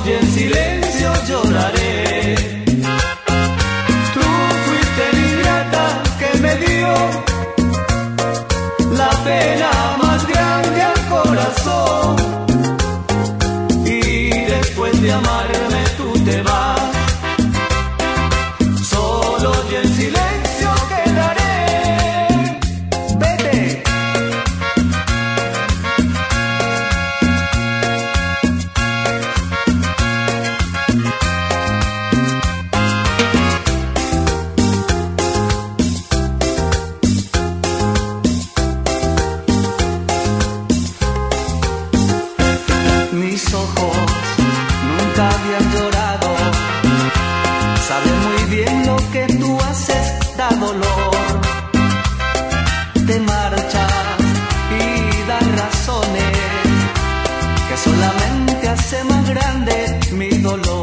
y en silencio lloraré. Tú fuiste la ingrata que me dio la pena más grande al corazón, y después de amarme tú te vas. Solo y en silencio quedaré. Vete. Mis ojos nunca habían llorado, saben muy bien lo que tú haces, da dolor. Te marchas y das razones que solamente hace más grande mi dolor.